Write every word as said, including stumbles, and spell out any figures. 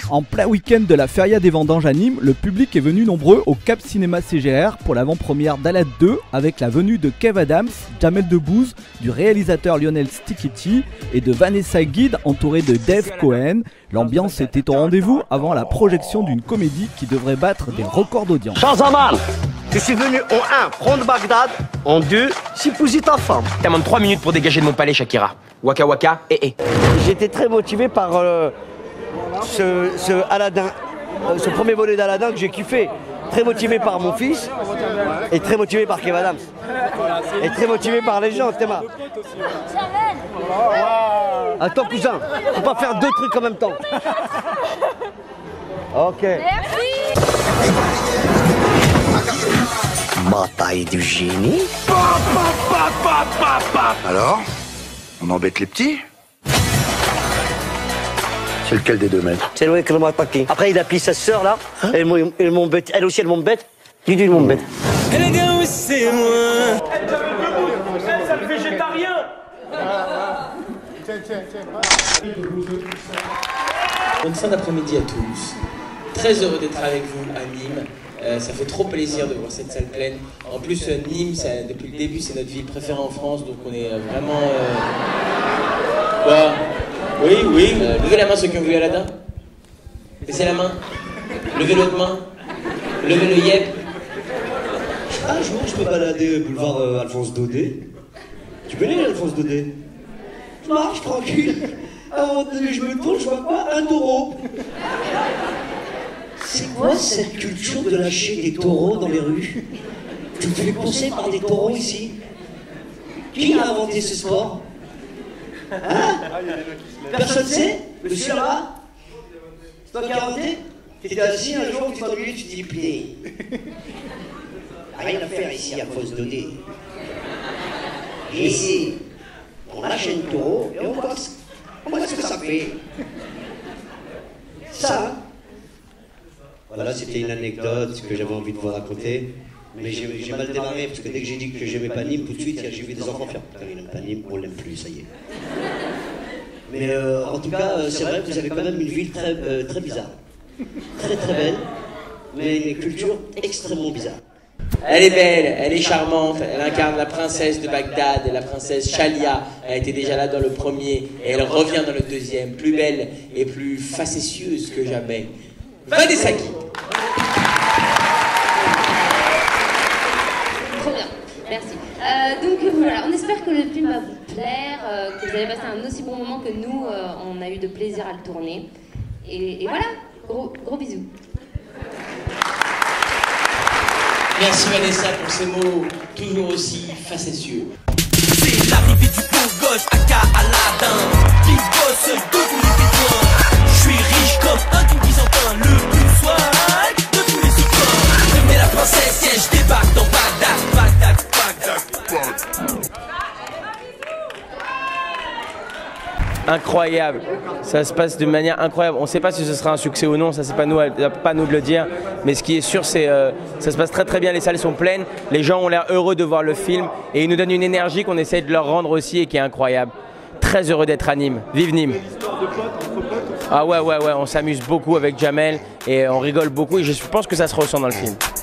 En plein week-end de la Feria des Vendanges à Nîmes, le public est venu nombreux au Cap Cinéma C G R pour l'avant-première d'Alad deux avec la venue de Kev Adams, Jamel Debbouze, du réalisateur Lionel Stiketty et de Vanessa Guide entourée de Dave Cohen. L'ambiance était au rendez-vous avant la projection d'une comédie qui devrait battre des records d'audience. Shahzaman, je suis venu en un prendre Bagdad, en deux s'épouser ta femme. T'as même trois minutes pour dégager de mon palais, Shakira. Waka waka, eh eh. J'étais très motivé par euh, ce, ce Aladdin, euh, ce premier volet d'Aladdin que j'ai kiffé. Très motivé par mon fils et très motivé par Kev Adams. Et très motivé par les gens, Théma. Attends cousin, faut pas faire deux trucs en même temps. Ok. Merci. Bataille du génie. Alors, on embête les petits? C'est lequel des deux maîtres? C'est le qui m'a attaqué. Après il a pris sa sœur là, hein? elle, elle m'embête, elle aussi elle m'embête. Du du m'embête. C'est moi. Ça le végétarien. Bonne fin d'après-midi à tous. Très heureux d'être avec vous à Nîmes. Euh, ça fait trop plaisir de voir cette salle pleine. En plus, euh, Nîmes, ça, depuis le début, c'est notre ville préférée en France, donc on est euh, vraiment... Euh... Quoi? Oui, oui. Euh, levez la main ceux qui ont vu Aladdin. Baissez la main. Levez l'autre main. Levez le yep. Un jour, je me baladais boulevard euh, Alphonse Daudet. Tu connais Alphonse Daudet? Je marche tranquille. À un moment donné, je me tourne, je vois quoi? Un taureau. C'est quoi cette culture de lâcher des taureaux dans les rues? Tu me fais penser par des taureaux ici? Qui a inventé ce sport? Hein? Personne ne sait? Monsieur là? C'est toi qui as inventé? Tu étais assis un jour, tu t'ennuies, tu te dis putain. Rien à faire ici à Alphonse Daudet. Et ici, on lâche un taureau et on voit, on voit ce que ça fait. Ça, hein? Voilà, c'était une anecdote que j'avais envie de vous raconter. Mais j'ai mal démarré parce que dès que j'ai dit que j'aimais pas Nîmes, tout de suite j'ai vu des enfants faire putain, il n'aime pas Nîmes, on l'aime plus, ça y est. Mais euh, en tout cas, c'est vrai que vous avez quand même une ville très, euh, très bizarre. Très très belle, mais une culture extrêmement bizarre. Elle est belle, elle est charmante, elle incarne la princesse de Bagdad et la princesse Shalia. Elle était déjà là dans le premier et elle revient dans le deuxième, plus belle et plus facétieuse que jamais. Vanessa Guide. Trop bien, merci. Euh, donc voilà, on espère que le film va vous plaire, euh, que vous allez passer un aussi bon moment que nous, euh, on a eu de plaisir à le tourner. Et, et voilà, gros, gros bisous. Merci Vanessa pour ces mots toujours aussi facétieux. C'est l'arrivée du beau gosse, aka Aladdin, qui bosse de tous les besoins. Je suis riche comme un tout byzantin, le plus swag de tous les icônes. Prévenez la princesse, yeah, je débarque dans Bagdad, Bagdad, Bagdad, Bagdad. Incroyable, ça se passe de manière incroyable. On ne sait pas si ce sera un succès ou non, ça c'est pas nous, pas nous de le dire. Mais ce qui est sûr, c'est euh, ça se passe très très bien. Les salles sont pleines, les gens ont l'air heureux de voir le film et ils nous donnent une énergie qu'on essaie de leur rendre aussi et qui est incroyable. Très heureux d'être à Nîmes. Vive Nîmes. Ah ouais ouais ouais, on s'amuse beaucoup avec Jamel et on rigole beaucoup et je pense que ça se ressent dans le film.